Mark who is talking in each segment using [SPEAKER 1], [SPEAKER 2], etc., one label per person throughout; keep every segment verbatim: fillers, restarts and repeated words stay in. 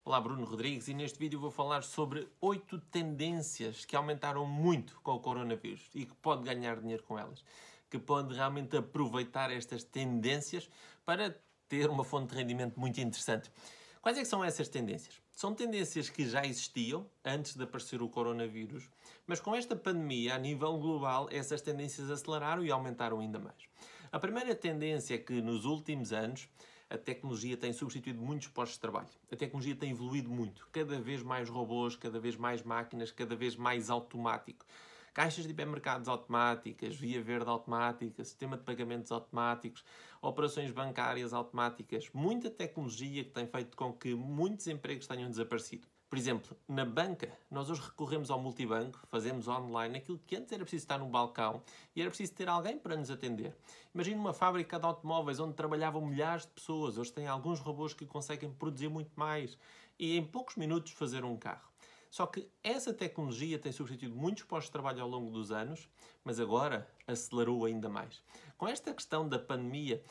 [SPEAKER 1] Olá, Bruno Rodrigues, e neste vídeo vou falar sobre oito tendências que aumentaram muito com o coronavírus e que pode ganhar dinheiro com elas, que pode realmente aproveitar estas tendências para ter uma fonte de rendimento muito interessante. Quais é que são essas tendências? São tendências que já existiam antes de aparecer o coronavírus, mas com esta pandemia, a nível global, essas tendências aceleraram e aumentaram ainda mais. A primeira tendência é que nos últimos anos a tecnologia tem substituído muitos postos de trabalho. A tecnologia tem evoluído muito. Cada vez mais robôs, cada vez mais máquinas, cada vez mais automático. Caixas de hipermercados automáticas, via verde automática, sistema de pagamentos automáticos, operações bancárias automáticas. Muita tecnologia que tem feito com que muitos empregos tenham desaparecido. Por exemplo, na banca, nós hoje recorremos ao multibanco, fazemos online aquilo que antes era preciso estar no balcão e era preciso ter alguém para nos atender. Imagina uma fábrica de automóveis onde trabalhavam milhares de pessoas. Hoje tem alguns robôs que conseguem produzir muito mais e em poucos minutos fazer um carro. Só que essa tecnologia tem substituído muitos postos de trabalho ao longo dos anos, mas agora acelerou ainda mais. Com esta questão da pandemia,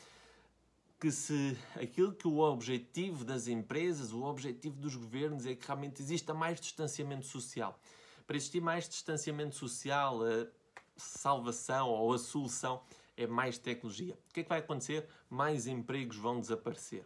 [SPEAKER 1] que se aquilo que o objetivo das empresas, o objetivo dos governos é que realmente exista mais distanciamento social. Para existir mais distanciamento social, a salvação ou a solução é mais tecnologia. O que é que vai acontecer? Mais empregos vão desaparecer.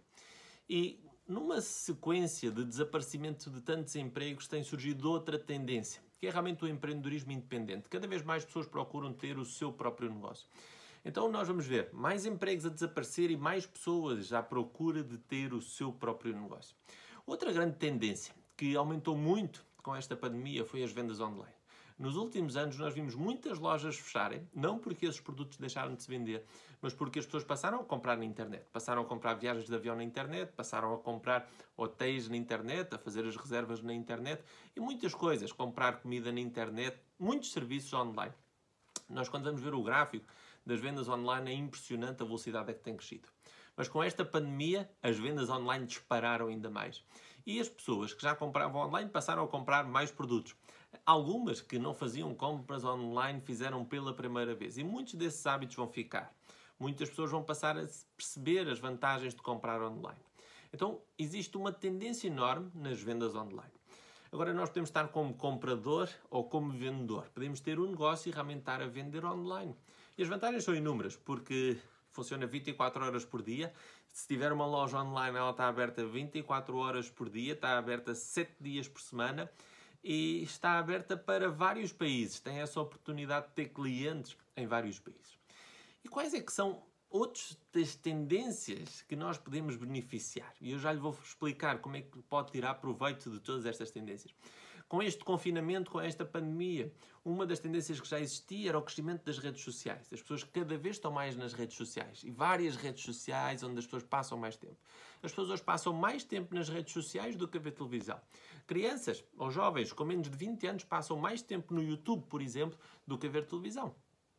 [SPEAKER 1] E numa sequência de desaparecimento de tantos empregos tem surgido outra tendência, que é realmente o empreendedorismo independente. Cada vez mais pessoas procuram ter o seu próprio negócio. Então nós vamos ver mais empregos a desaparecer e mais pessoas à procura de ter o seu próprio negócio. Outra grande tendência que aumentou muito com esta pandemia foi as vendas online. Nos últimos anos nós vimos muitas lojas fecharem, não porque esses produtos deixaram de se vender, mas porque as pessoas passaram a comprar na internet. Passaram a comprar viagens de avião na internet, passaram a comprar hotéis na internet, a fazer as reservas na internet e muitas coisas, comprar comida na internet, muitos serviços online. Nós, quando vamos ver o gráfico das vendas online, é impressionante a velocidade a que tem crescido. Mas com esta pandemia, as vendas online dispararam ainda mais. E as pessoas que já compravam online passaram a comprar mais produtos. Algumas que não faziam compras online fizeram pela primeira vez. E muitos desses hábitos vão ficar. Muitas pessoas vão passar a perceber as vantagens de comprar online. Então, existe uma tendência enorme nas vendas online. Agora, nós podemos estar como comprador ou como vendedor. Podemos ter um negócio e realmente estar a vender online. E as vantagens são inúmeras, porque funciona vinte e quatro horas por dia. Se tiver uma loja online, ela está aberta vinte e quatro horas por dia, está aberta sete dias por semana e está aberta para vários países. Tem essa oportunidade de ter clientes em vários países. E quais é que são outras das tendências que nós podemos beneficiar? E eu já lhe vou explicar como é que pode tirar proveito de todas estas tendências. Com este confinamento, com esta pandemia, uma das tendências que já existia era o crescimento das redes sociais. As pessoas cada vez estão mais nas redes sociais e várias redes sociais onde as pessoas passam mais tempo. As pessoas hoje passam mais tempo nas redes sociais do que a ver televisão. Crianças ou jovens com menos de vinte anos passam mais tempo no YouTube, por exemplo, do que a ver televisão.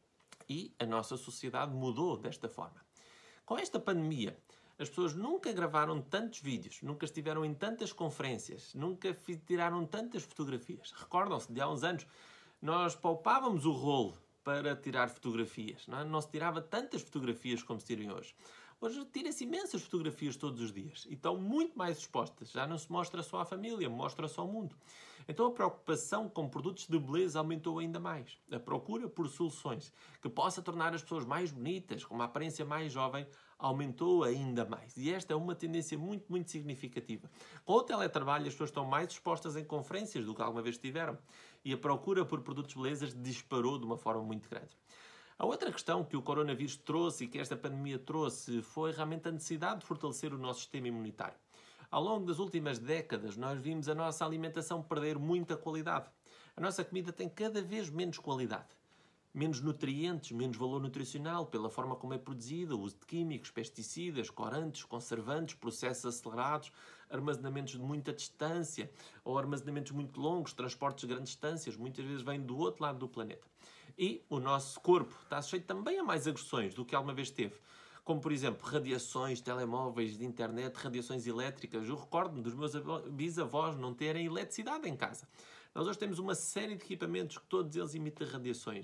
[SPEAKER 1] E a nossa sociedade mudou desta forma. Com esta pandemia, as pessoas nunca gravaram tantos vídeos, nunca estiveram em tantas conferências, nunca tiraram tantas fotografias. Recordam-se, de há uns anos, nós poupávamos o rolo para tirar fotografias. Não é? Não se tirava tantas fotografias como se tiram hoje. Hoje tira-se imensas fotografias todos os dias e estão muito mais expostas. Já não se mostra só à família, mostra-se ao mundo. Então a preocupação com produtos de beleza aumentou ainda mais. A procura por soluções que possa tornar as pessoas mais bonitas, com uma aparência mais jovem, aumentou ainda mais. E esta é uma tendência muito, muito significativa. Com o teletrabalho, as pessoas estão mais expostas em conferências do que alguma vez tiveram. E a procura por produtos de beleza disparou de uma forma muito grande. A outra questão que o coronavírus trouxe e que esta pandemia trouxe foi realmente a necessidade de fortalecer o nosso sistema imunitário. Ao longo das últimas décadas, nós vimos a nossa alimentação perder muita qualidade. A nossa comida tem cada vez menos qualidade. Menos nutrientes, menos valor nutricional, pela forma como é produzida, o uso de químicos, pesticidas, corantes, conservantes, processos acelerados, armazenamentos de muita distância ou armazenamentos muito longos, transportes de grandes distâncias, muitas vezes vêm do outro lado do planeta. E o nosso corpo está sujeito também a mais agressões do que alguma vez teve. Como, por exemplo, radiações, telemóveis, de internet, radiações elétricas. Eu recordo-me dos meus bisavós não terem eletricidade em casa. Nós hoje temos uma série de equipamentos que todos eles emitem radiações.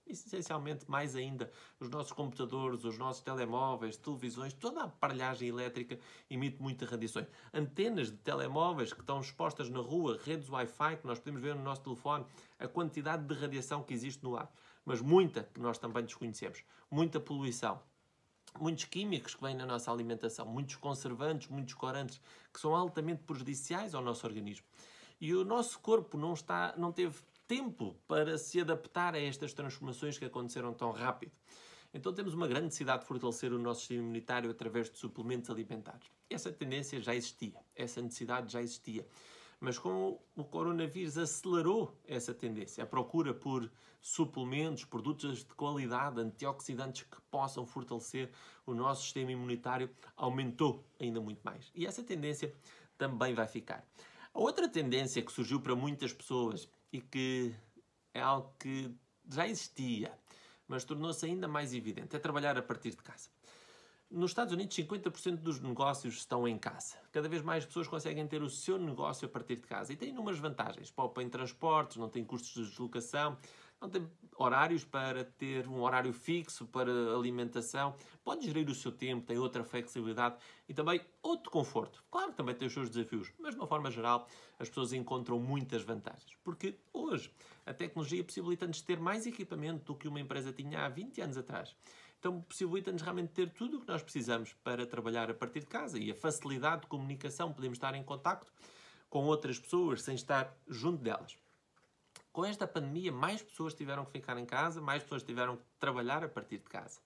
[SPEAKER 1] essencialmente mais ainda os nossos computadores, os nossos telemóveis, televisões, toda a aparelhagem elétrica emite muitas radiações. Antenas de telemóveis que estão expostas na rua, redes Wi-Fi que nós podemos ver no nosso telefone, a quantidade de radiação que existe no ar, mas muita que nós também desconhecemos, muita poluição. Muitos químicos que vêm na nossa alimentação, muitos conservantes, muitos corantes, que são altamente prejudiciais ao nosso organismo. E o nosso corpo não, está, não teve tempo para se adaptar a estas transformações que aconteceram tão rápido. Então temos uma grande necessidade de fortalecer o nosso sistema imunitário através de suplementos alimentares. Essa tendência já existia, essa necessidade já existia. Mas com o coronavírus acelerou essa tendência. A procura por suplementos, produtos de qualidade, antioxidantes que possam fortalecer o nosso sistema imunitário aumentou ainda muito mais. E essa tendência também vai ficar. A outra tendência que surgiu para muitas pessoas e que é algo que já existia, mas tornou-se ainda mais evidente, é trabalhar a partir de casa. Nos Estados Unidos, cinquenta por cento dos negócios estão em casa. Cada vez mais pessoas conseguem ter o seu negócio a partir de casa. E tem inúmeras vantagens. Poupam transportes, não tem custos de deslocação, não tem horários para ter um horário fixo para alimentação. Pode gerir o seu tempo, tem outra flexibilidade e também outro conforto. Claro que também tem os seus desafios, mas de uma forma geral as pessoas encontram muitas vantagens. Porque hoje a tecnologia possibilita-nos ter mais equipamento do que uma empresa tinha há vinte anos atrás. Então possibilita-nos realmente ter tudo o que nós precisamos para trabalhar a partir de casa e a facilidade de comunicação, podemos estar em contacto com outras pessoas sem estar junto delas. Com esta pandemia, mais pessoas tiveram que ficar em casa, mais pessoas tiveram que trabalhar a partir de casa.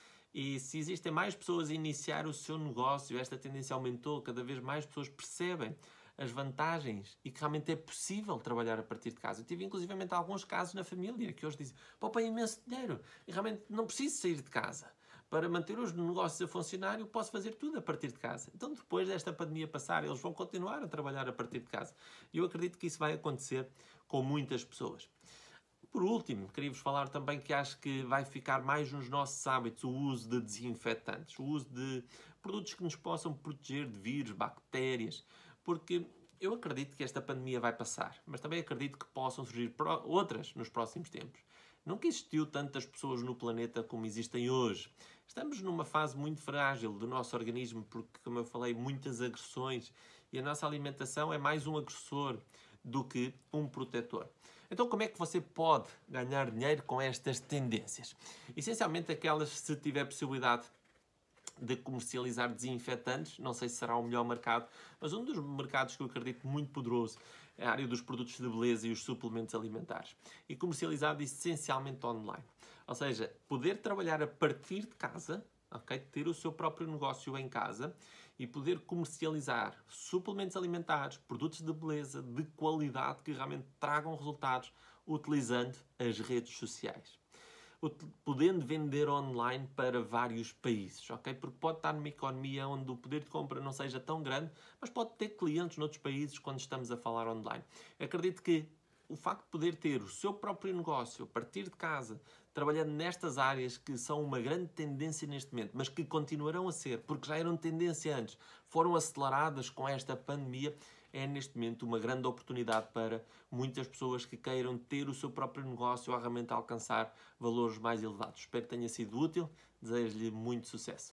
[SPEAKER 1] E se existem mais pessoas a iniciar o seu negócio, esta tendência aumentou, cada vez mais pessoas percebem as vantagens e que realmente é possível trabalhar a partir de casa. Eu tive inclusivamente alguns casos na família que hoje dizem: poupei imenso dinheiro e realmente não preciso sair de casa. Para manter os negócios a funcionar, eu posso fazer tudo a partir de casa. Então, depois desta pandemia passar, eles vão continuar a trabalhar a partir de casa. E eu acredito que isso vai acontecer com muitas pessoas. Por último, queria-vos falar também que acho que vai ficar mais nos nossos hábitos o uso de desinfetantes, o uso de produtos que nos possam proteger de vírus, bactérias, porque eu acredito que esta pandemia vai passar, mas também acredito que possam surgir outras nos próximos tempos. Nunca existiu tantas pessoas no planeta como existem hoje. Estamos numa fase muito frágil do nosso organismo, porque, como eu falei, muitas agressões, e a nossa alimentação é mais um agressor do que um protetor. Então, como é que você pode ganhar dinheiro com estas tendências? Essencialmente aquelas, se tiver possibilidade de comercializar desinfetantes, não sei se será o melhor mercado, mas um dos mercados que eu acredito muito poderoso é a área dos produtos de beleza e os suplementos alimentares. E comercializado essencialmente online. Ou seja, poder trabalhar a partir de casa, okay? Ter o seu próprio negócio em casa e poder comercializar suplementos alimentares, produtos de beleza, de qualidade, que realmente tragam resultados utilizando as redes sociais. Podendo vender online para vários países, ok? Porque pode estar numa economia onde o poder de compra não seja tão grande, mas pode ter clientes noutros países quando estamos a falar online. Eu acredito que o facto de poder ter o seu próprio negócio a partir de casa, trabalhando nestas áreas que são uma grande tendência neste momento, mas que continuarão a ser, porque já eram tendência antes, foram aceleradas com esta pandemia, é neste momento uma grande oportunidade para muitas pessoas que queiram ter o seu próprio negócio ou realmente alcançar valores mais elevados. Espero que tenha sido útil, desejo-lhe muito sucesso.